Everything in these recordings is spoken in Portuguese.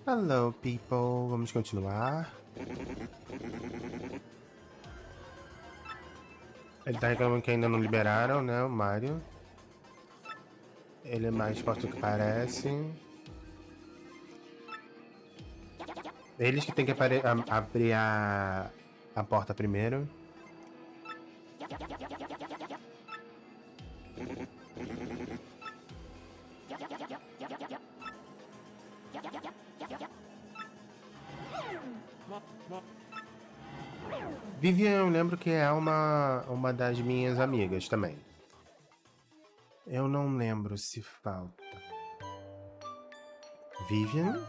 Hello, people. Vamos continuar. Ele tá reclamando que ainda não liberaram, né, o Mario. Ele é mais forte do que parece. Eles que tem que abrir a porta primeiro. Vivian, eu lembro que é uma das minhas amigas também. Eu não lembro se falta. Vivian.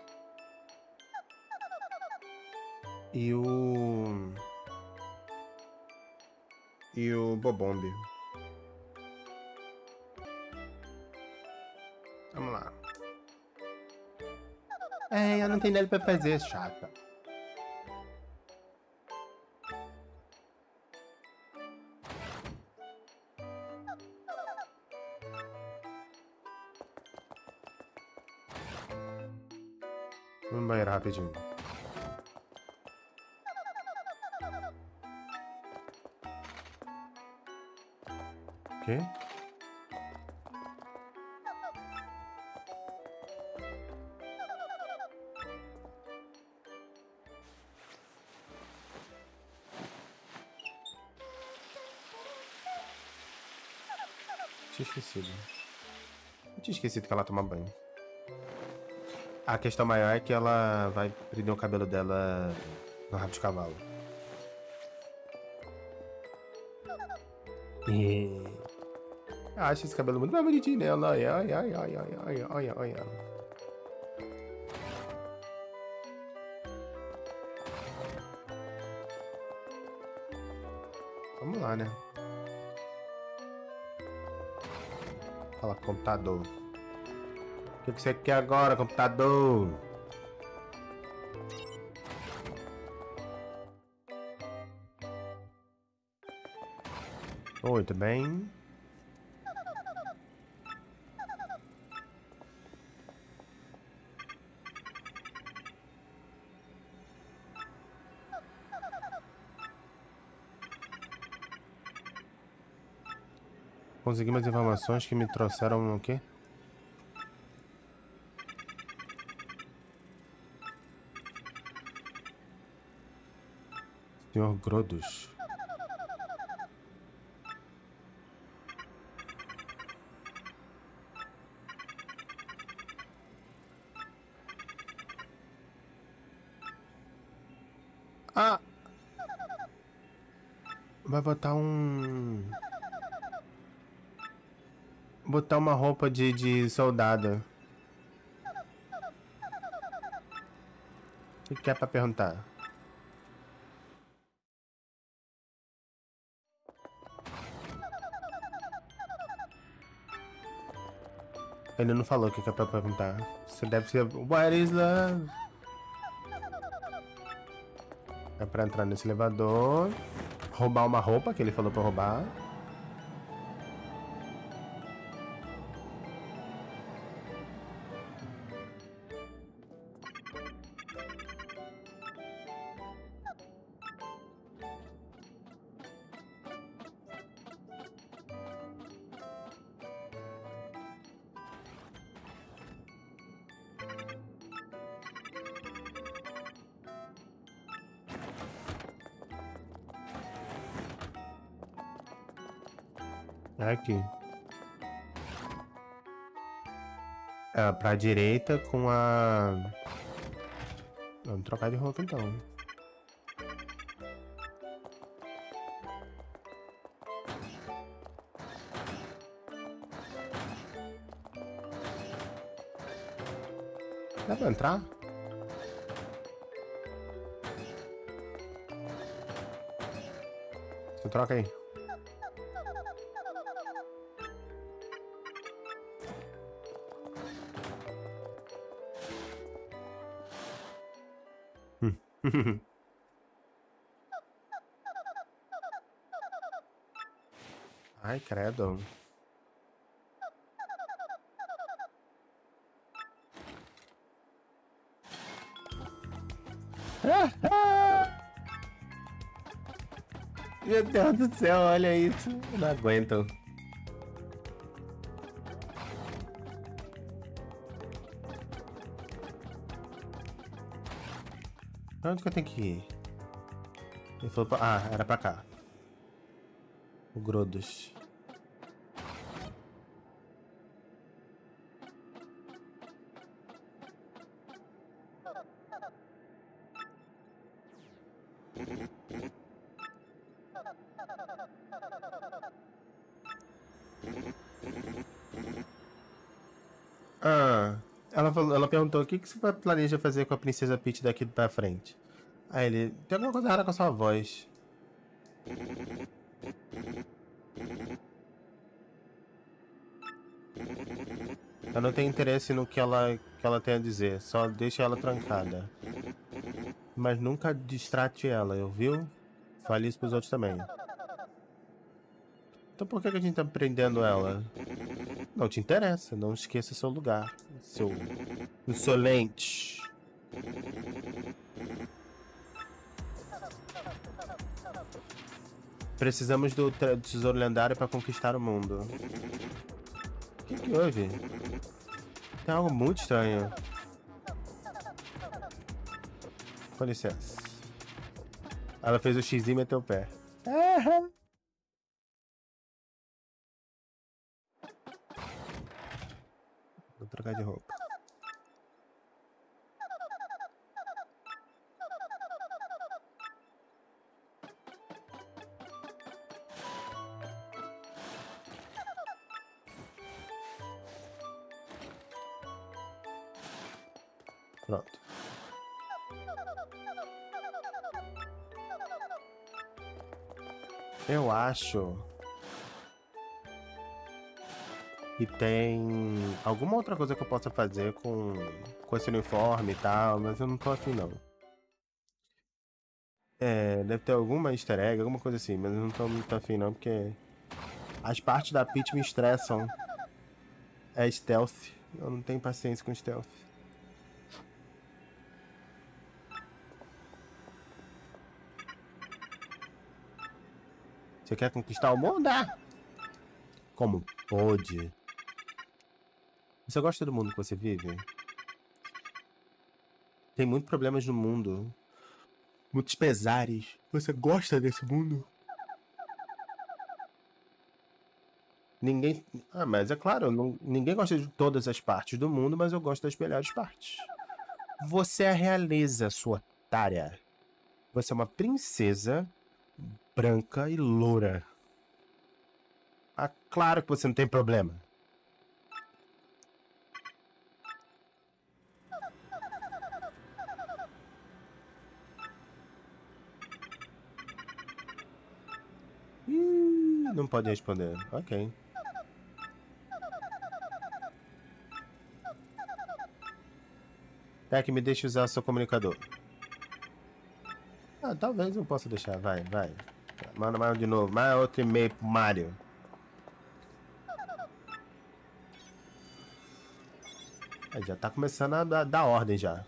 E o Bobombe. Vamos lá. É, eu não tenho nada pra fazer, chata. Vamos no banheiro rapidinho. O quê? Tinha esquecido. Eu tinha esquecido que ela toma banho. A questão maior é que ela vai prender o cabelo dela no rabo de cavalo. Eu acho esse cabelo muito mais bonitinho nela. Ai, ai, ai, ai, ai, ai, ai, ai. Vamos lá, né? Fala, computador. O que você quer agora, computador? Oi, tudo bem? Consegui umas informações que me trouxeram o quê? Senhor Grodos. Ah! Vai botar botar uma roupa de soldado. O que é pra perguntar? Ele não falou o que é pra perguntar. Você deve ser. What is love? É pra entrar nesse elevador. Roubar uma roupa que ele falou pra roubar. É aqui. É pra direita com a. Vamos trocar de roupa então. Dá pra entrar? Você troca aí. Ai, credo. Meu Deus do céu, olha isso. Não aguentam. Pra onde que eu tenho que ir? Ele falou pra... Ah, era pra cá. O Grodos. Ela perguntou o que você planeja fazer com a Princesa Peach daqui pra frente. Aí ele, tem alguma coisa errada com a sua voz. Eu não tenho interesse no que ela tem a dizer, só deixa ela trancada. Mas nunca distrate ela, ouviu? Fale isso pros outros também. Então por que a gente tá prendendo ela? Não te interessa, não esqueça seu lugar. Seu insolente. Precisamos do tesouro lendário para conquistar o mundo. O que houve? Tem algo muito estranho. Com licença. Ela fez o X e meteu o pé. Vou trocar de roupa. Pronto. Eu acho que tem alguma outra coisa que eu possa fazer com esse uniforme e tal, mas eu não tô afim não. É, deve ter alguma easter egg, alguma coisa assim, mas eu não tô muito afim não, porque as partes da Peach me estressam. É stealth, eu não tenho paciência com stealth. Você quer conquistar o mundo? Como pode? Você gosta do mundo que você vive? Tem muitos problemas no mundo. Muitos pesares. Você gosta desse mundo? Ninguém... Ah, mas é claro, ninguém gosta de todas as partes do mundo, mas eu gosto das melhores partes. Você é a realeza, sua otária. Você é uma princesa branca e loura. Ah, claro que você não tem problema. Não pode responder. Ok. É que me deixe usar seu comunicador. Ah, talvez eu possa deixar. Vai. Manda mais um de novo. Mais outro e-mail pro Mario. Aí já tá começando a dar ordem já.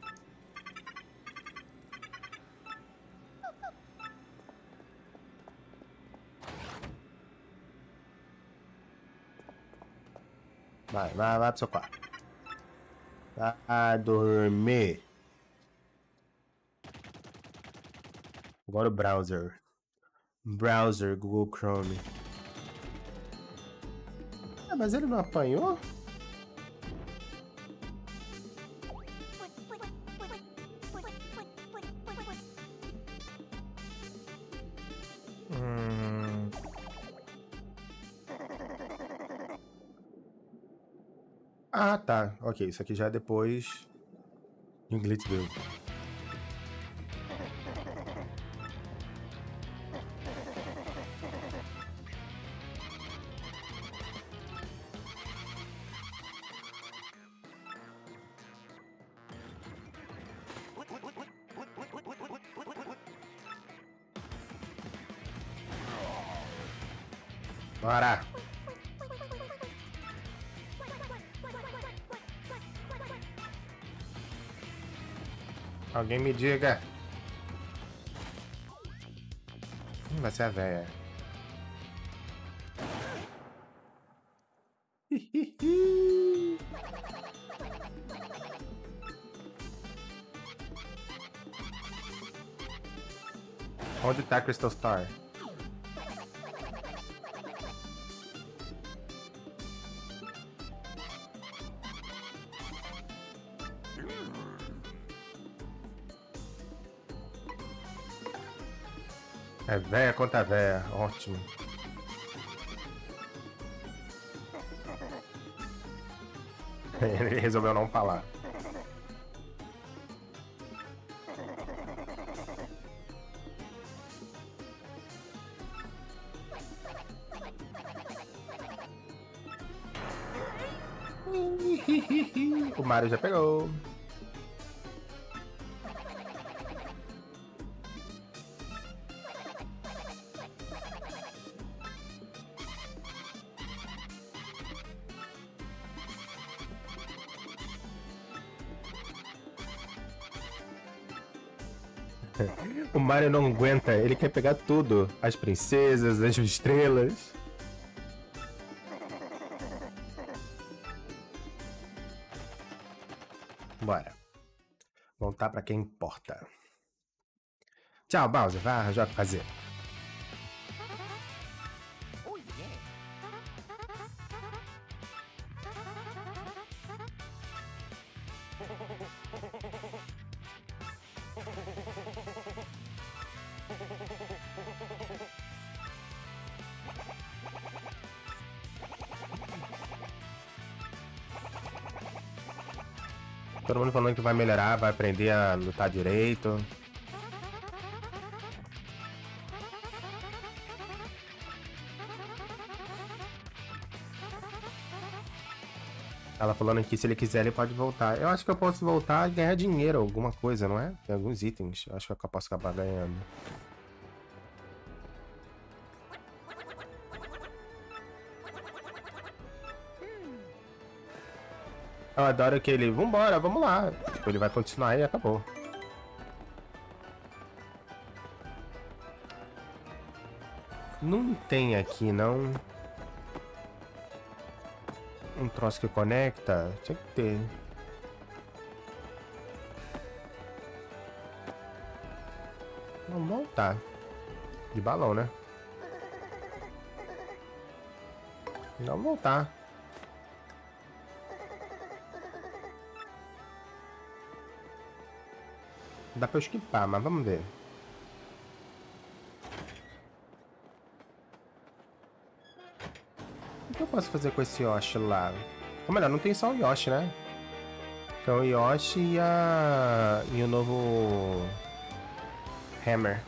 Vai pro seu quarto. Vai dormir. Agora o browser. Google Chrome. Ah, mas ele não apanhou? Ah, tá. Ok, isso aqui já é depois em Glitzville. Bora! Alguém me diga. Vai ser a véia. Onde tá Crystal Star? É véia contra véia, ótimo. Ele resolveu não falar. O Mario já pegou. O Mario não aguenta, ele quer pegar tudo. As princesas, as estrelas. Bora. Voltar pra quem importa. Tchau, Bowser. Vai arranjar o que fazer. Todo mundo falando que vai melhorar, vai aprender a lutar direito. Ela falando que se ele quiser ele pode voltar. Eu acho que eu posso voltar e ganhar dinheiro, alguma coisa, não é? Tem alguns itens. Eu acho que eu posso acabar ganhando. Eu adoro que ele... Vambora, vamos lá. Tipo, ele vai continuar e acabou. Não tem aqui, não. Um troço que conecta? Tinha que ter. Vamos voltar. De balão, né? Vamos voltar. Dá pra eu esquipar, mas vamos ver. O que eu posso fazer com esse Yoshi lá? Ou melhor, não tem só o Yoshi, né? Então o Yoshi e o novo... Hammer.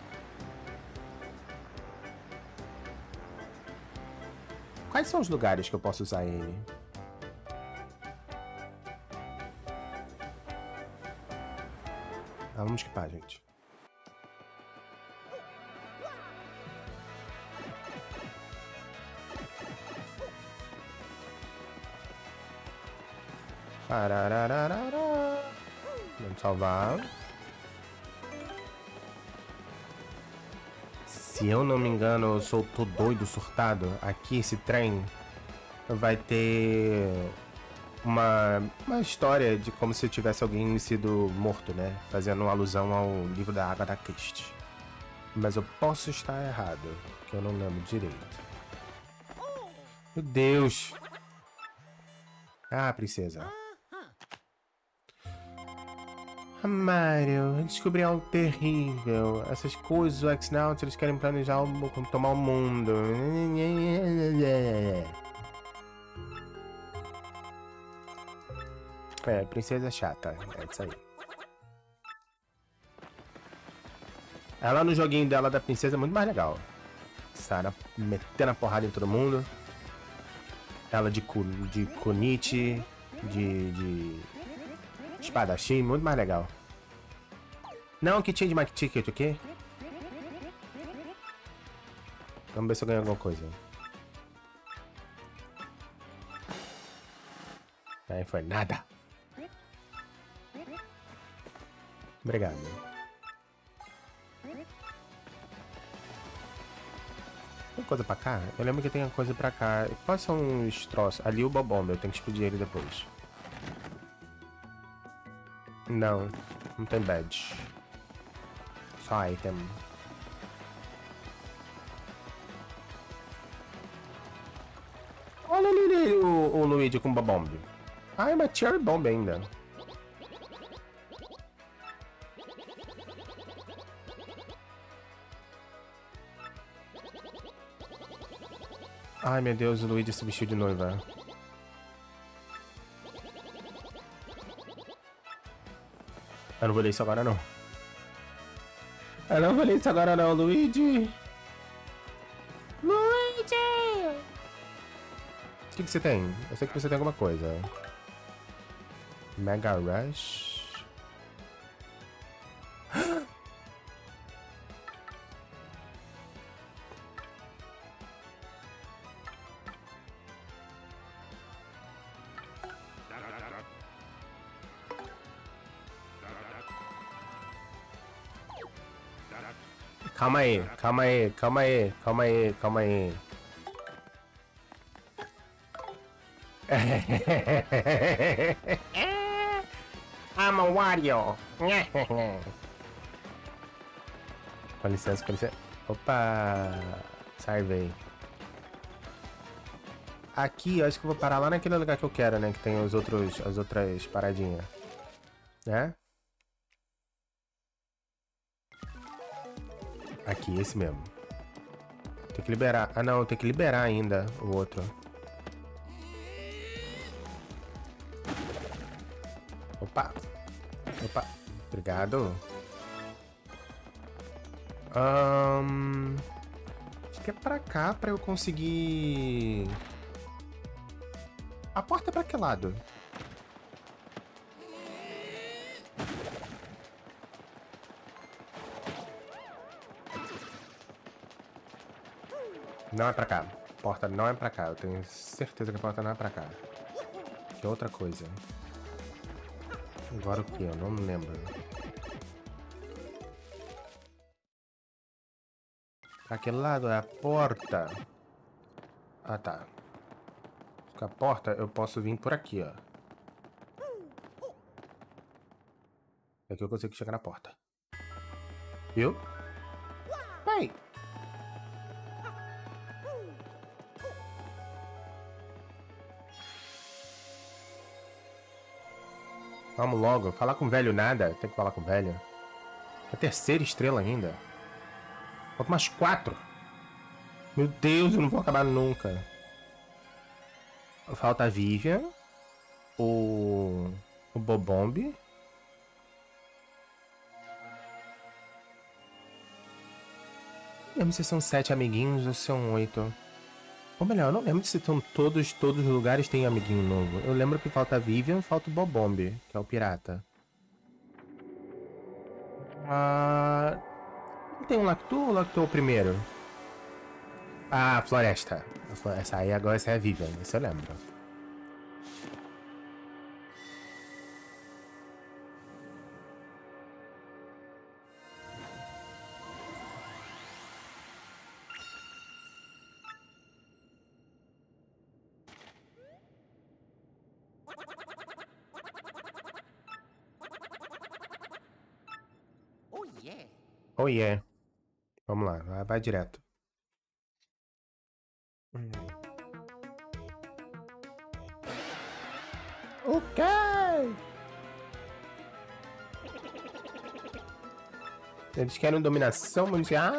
Quais são os lugares que eu posso usar ele? Ah, vamos esquipar, gente. Vamos salvar. Se eu não me engano, eu sou tô doido, surtado. Aqui, esse trem vai ter uma história de como se tivesse alguém sido morto, né? Fazendo uma alusão ao livro da Agatha Christie. Mas eu posso estar errado, que eu não lembro direito. Meu Deus! Ah, princesa. Mario, eu descobri algo terrível. Essas coisas, o X-Naut, eles querem planejar tomar o mundo. É, princesa chata, é isso aí. Ela no joguinho dela da princesa é muito mais legal. Sarah metendo a porrada em todo mundo. Ela de kunite, de espadachim, muito mais legal. Não, que tinha de Mike Ticket, o quê? Vamos ver se eu ganho alguma coisa. Aí foi nada. Obrigado. Tem coisa pra cá? Eu lembro que tem coisa pra cá. Quais são os troços? Ali o Bobomb, eu tenho que explodir ele depois. Não, não tem badge. Só item. Olha ali o Luigi com Bobomb. Ah, é uma Cherry Bomb ainda. Ai meu Deus, o Luigi se vestiu de noiva. Eu não vou ler isso agora não. Eu não vou ler isso agora não, Luigi. Luigi! O que você tem? Eu sei que você tem alguma coisa. Mega Rush. Calma aí, calma aí, calma aí, calma aí, calma aí. I'm a Wario. Com licença, com licença. Opa! Salvei. Aqui, eu acho que eu vou parar lá naquele lugar que eu quero, né? Que tem as outras paradinhas. Né? Aqui, esse mesmo. Tem que liberar. Ah, não, tem que liberar ainda o outro. Opa! Opa! Obrigado. Acho que é pra cá pra eu conseguir... A porta é pra que lado? Não é pra cá. A porta não é pra cá. Eu tenho certeza que a porta não é pra cá. Que é outra coisa. Agora o que? Eu não me lembro. Pra que lado é a porta? Ah, tá. Com a porta eu posso vir por aqui, ó. Aqui eu consigo chegar na porta. Viu? Ei! Vamos logo. Falar com o velho nada. Tem que falar com o velho. É a terceira estrela ainda. Falta mais 4. Meu Deus, eu não vou acabar nunca. Falta a Vivian. O Bobomb. Não lembro se são 7 amiguinhos ou se são 8. Ou melhor, eu não lembro se são todos os lugares tem amiguinho novo. Eu lembro que falta a Vivian, falta o Bobomb, que é o pirata. Não tem um Lactu ou Lactu é o primeiro? Ah, Floresta. Essa aí agora essa é a Vivian, isso eu lembro. Oh yeah. Vamos lá, vai direto. Ok! Eles querem dominação mundial.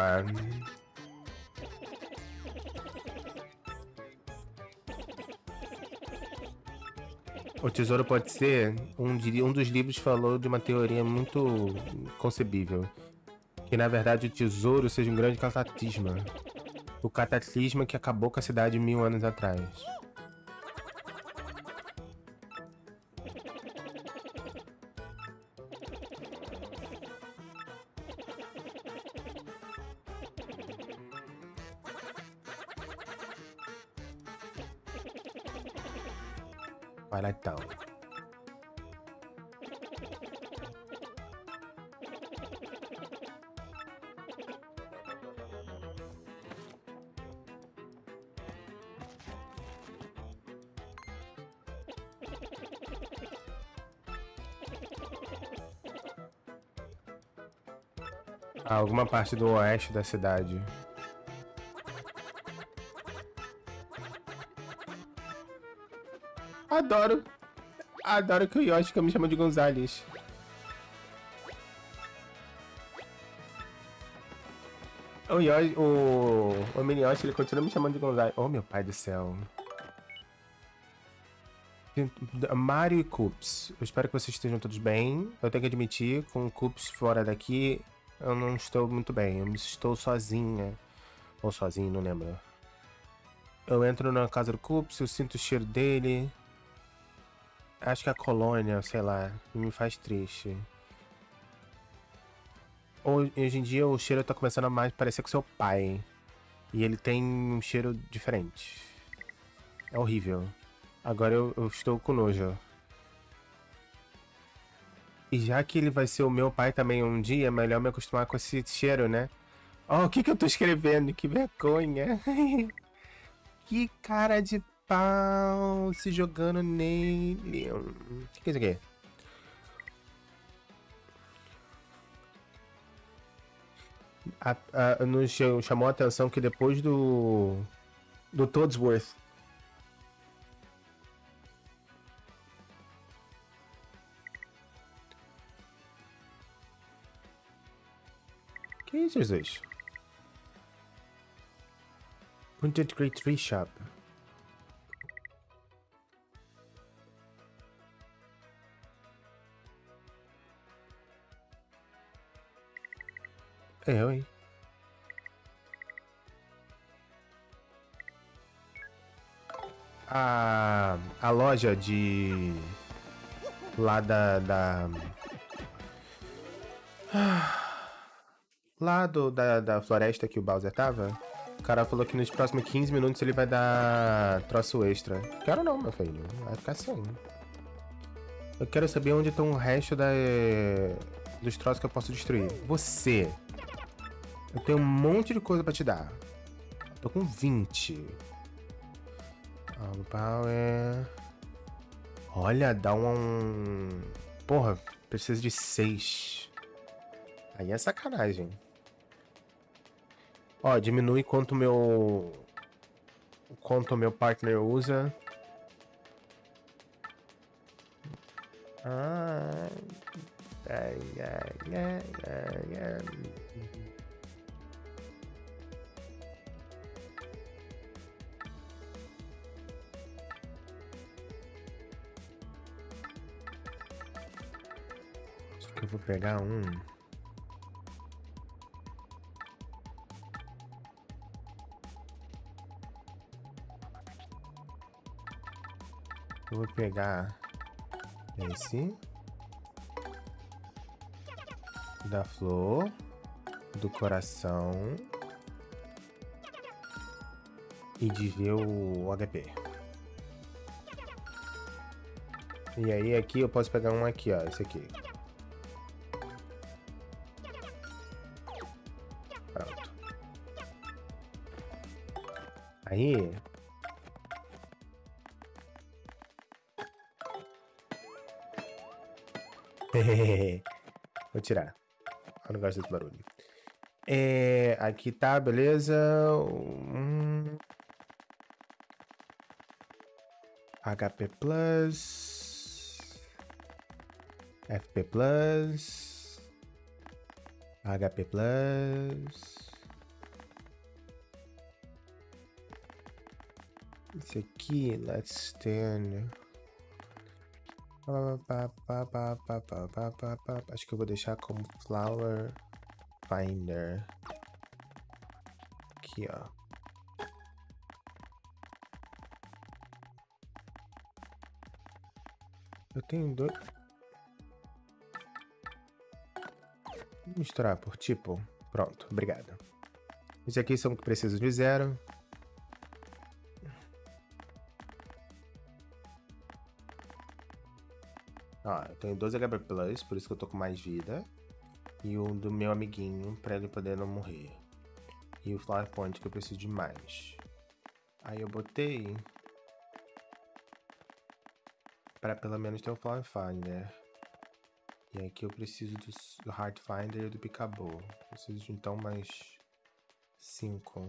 O tesouro pode ser... Um dos livros falou de uma teoria muito concebível. Que na verdade o tesouro seja um grande cataclisma. O cataclisma que acabou com a cidade 1000 anos atrás. Vai lá então. Alguma parte do oeste da cidade. Adoro. Adoro que o Yoshi me chama de Gonzales. O Yoshi, o Mini Yoshi, ele continua me chamando de Gonzales. Oh, meu pai do céu. Mario e Cups. Eu espero que vocês estejam todos bem. Eu tenho que admitir, com o Cups fora daqui, eu não estou muito bem. Eu estou sozinha. Ou sozinho, não lembro. Eu entro na casa do Cups, eu sinto o cheiro dele. Acho que a colônia, sei lá, me faz triste. Hoje em dia o cheiro tá começando a mais parecer com seu pai. E ele tem um cheiro diferente. É horrível. Agora eu estou com nojo. E já que ele vai ser o meu pai também um dia, é melhor me acostumar com esse cheiro, né? Oh, o que eu tô escrevendo? Que vergonha. Que cara de pau se jogando nele. O que é isso aqui? Nos chamou a atenção que depois do Toadsworth. Que isso, Jesus? Pointed Great Tree Shop. Eu, hein? A loja de... Lá lá da floresta que o Bowser tava, o cara falou que nos próximos 15 minutos ele vai dar troço extra. Quero não, meu filho. Vai ficar assim. Eu quero saber onde estão o resto dos troços que eu posso destruir. Você. Eu tenho um monte de coisa pra te dar. Tô com 20. Power. Olha, dá um... Porra, precisa de 6. Aí é sacanagem. Ó, diminui quanto meu partner usa. Acho que eu vou pegar um. Eu vou pegar esse da flor, do coração e de ver o HP. E aí aqui eu posso pegar um aqui, ó, esse aqui. Pronto. Aí vou tirar. Eu não gosto desse barulho. Aqui tá, beleza. HP Plus. FP Plus. HP Plus. Esse aqui, let's stand. Acho que eu vou deixar como Flower Finder. Aqui, ó. Eu tenho dois. Vou misturar por tipo. Pronto, obrigado. Esse aqui são que precisam de 0. Ó, eu tenho 12 HP Plus, por isso que eu tô com mais vida. E o do meu amiguinho, pra ele poder não morrer. E o Flower Point, que eu preciso de mais. Aí eu botei... pra pelo menos ter o Flower Finder. E aqui eu preciso do Heart Finder e do Picaboo. Preciso de então mais 5.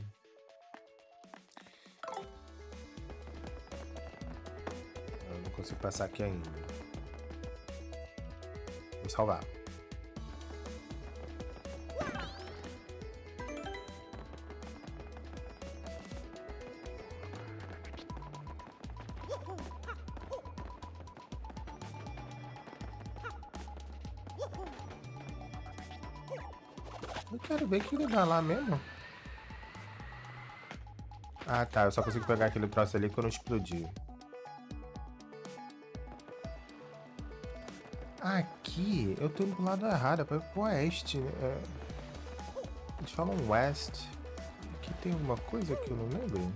Eu não consigo passar aqui ainda. Vou salvar. Eu quero ver que ele dá lá mesmo. Ah, tá. Eu só consigo pegar aquele troço ali quando explodir. Aqui, eu tô indo pro lado errado. É pro oeste. Eles falam west. Aqui tem alguma coisa que eu não lembro?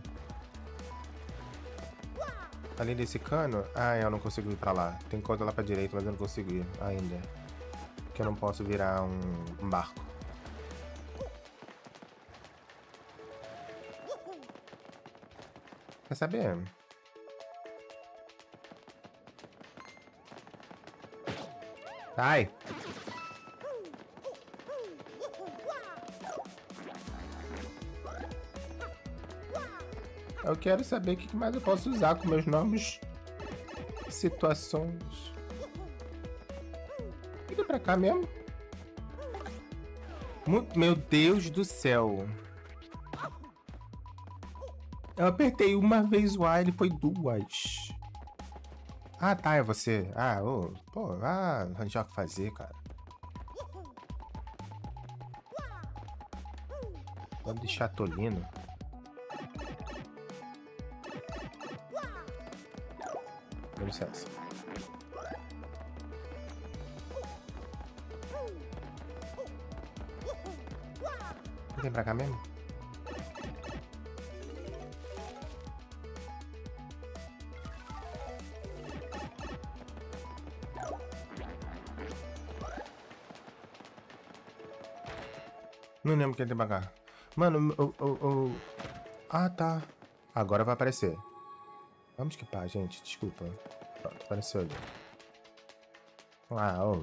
Além desse cano? Ah, eu não consigo ir pra lá. Tem coisa lá pra direita, mas eu não consigo ir ainda. Porque eu não posso virar um barco. Quer saber? Ai! Eu quero saber o que mais eu posso usar com meus nomes. Situações. Fica pra cá mesmo. Meu Deus do céu. Eu apertei uma vez o A, ele foi duas. Ah, tá, é você. Ah, ô, pô, arranjar o que fazer, cara. Vamos de chatolino. Dá licença. Vem pra cá mesmo? Não lembro quem tem pra cá. Mano, Ah, tá. Agora vai aparecer. Vamos esquipar, gente. Desculpa. Pronto, apareceu ali. Ah, ô.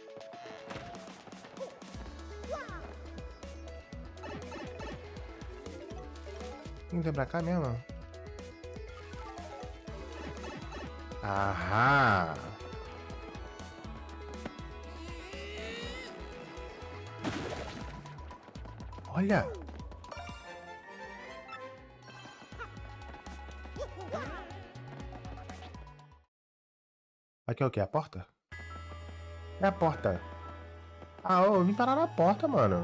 Quem tem pra cá mesmo? Aham. Olha! Aqui é o quê? A porta? É a porta. Ah, eu vim parar na porta, mano.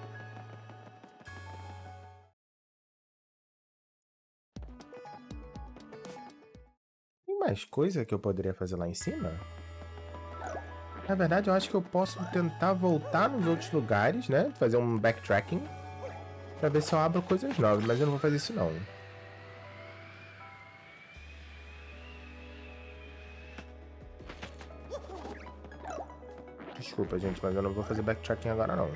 Tem mais coisa que eu poderia fazer lá em cima? Na verdade, eu acho que eu posso tentar voltar nos outros lugares, né? Fazer um backtracking. Pra ver se eu abro coisas novas, mas eu não vou fazer isso não. Desculpa, gente, mas eu não vou fazer backtracking agora não.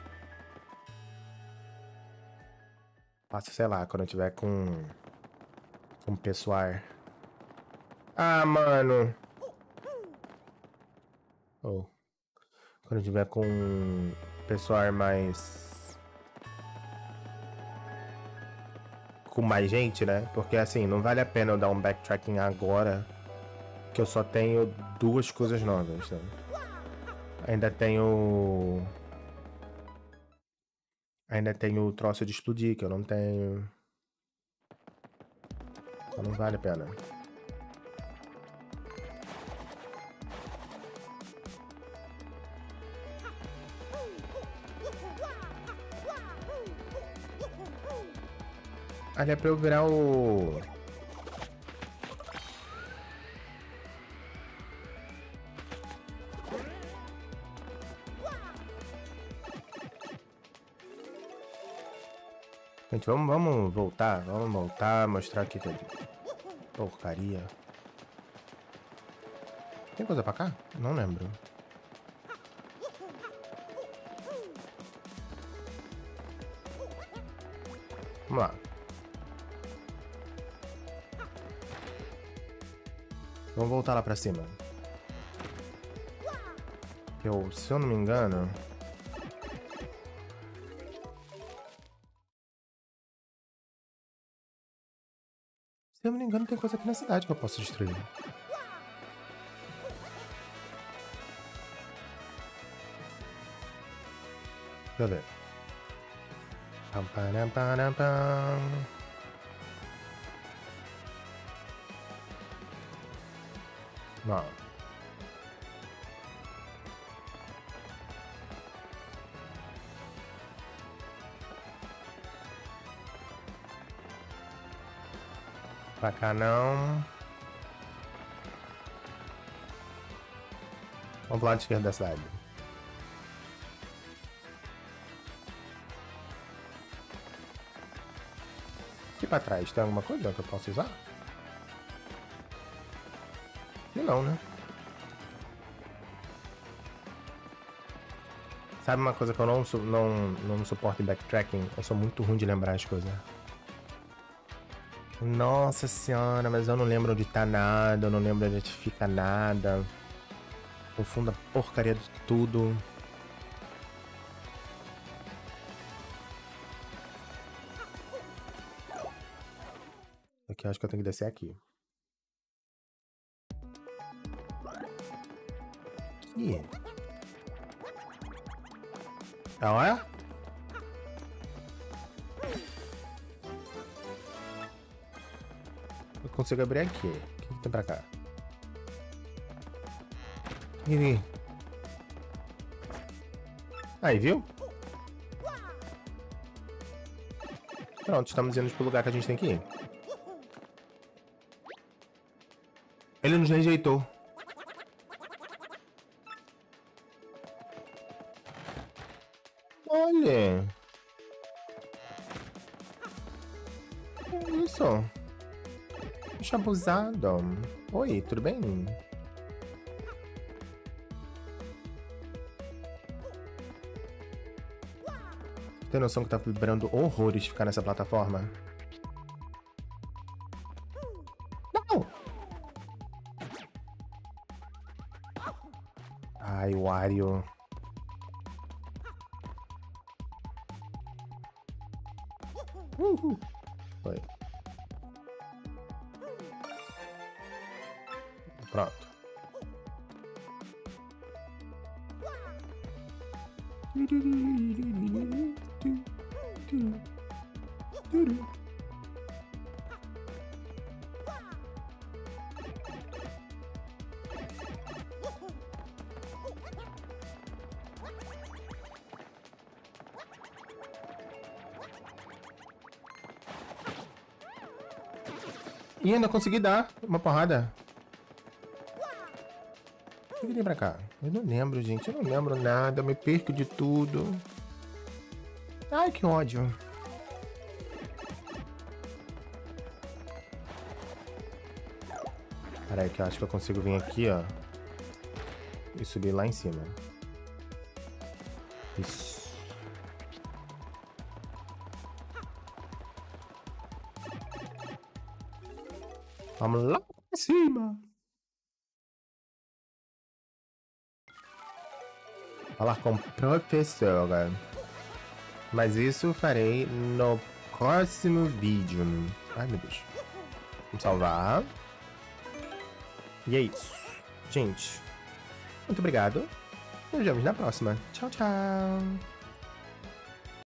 Faço, sei lá, quando eu tiver com pessoal. Ah, mano. Oh. Quando eu tiver com pessoal mais... com mais gente, né? Porque assim, não vale a pena eu dar um backtracking agora. Que eu só tenho 2 coisas novas, né? Ainda tenho o troço de explodir, que eu não tenho. Então não vale a pena. Ali é pra eu virar o... Gente, vamos voltar. Vamos voltar, mostrar aqui que porcaria. Tem coisa pra cá? Não lembro. Vamos lá. Vamos voltar lá pra cima. Se eu não me engano... Se eu não me engano, tem coisa aqui na cidade que eu posso destruir. Deixa eu ver. Pam, pam, pam, pam. Não. Pra cá não. Vamos pro lado esquerdo da cidade. Aqui pra trás tem alguma coisa que eu posso usar? E não, né? Sabe uma coisa que eu não suporto em backtracking? Eu sou muito ruim de lembrar as coisas. Nossa senhora, mas eu não lembro onde tá nada, eu não lembro onde fica nada. Confundo a porcaria de tudo. Aqui eu acho que eu tenho que descer aqui. Aqui. Olha. Eu consigo abrir aqui. O que tem pra cá? Aí, viu? Pronto, estamos indo pro lugar que a gente tem que ir. Ele nos rejeitou. Olha. Que isso? Bicho abusado. Oi, tudo bem? Tem noção que tá vibrando horrores ficar nessa plataforma? Não! Ai, Wario. Foi. Pronto. E ainda consegui dar uma porrada. O que eu vim pra cá? Eu não lembro, gente. Eu não lembro nada. Eu me perco de tudo. Ai, que ódio. Peraí, que eu acho que eu consigo vir aqui, ó. E subir lá em cima. Isso. Vamos lá pra cima. Falar com professora. Mas isso farei no próximo vídeo. Ai, meu Deus. Vamos salvar. E é isso. Gente, muito obrigado. Nos vemos na próxima. Tchau, tchau.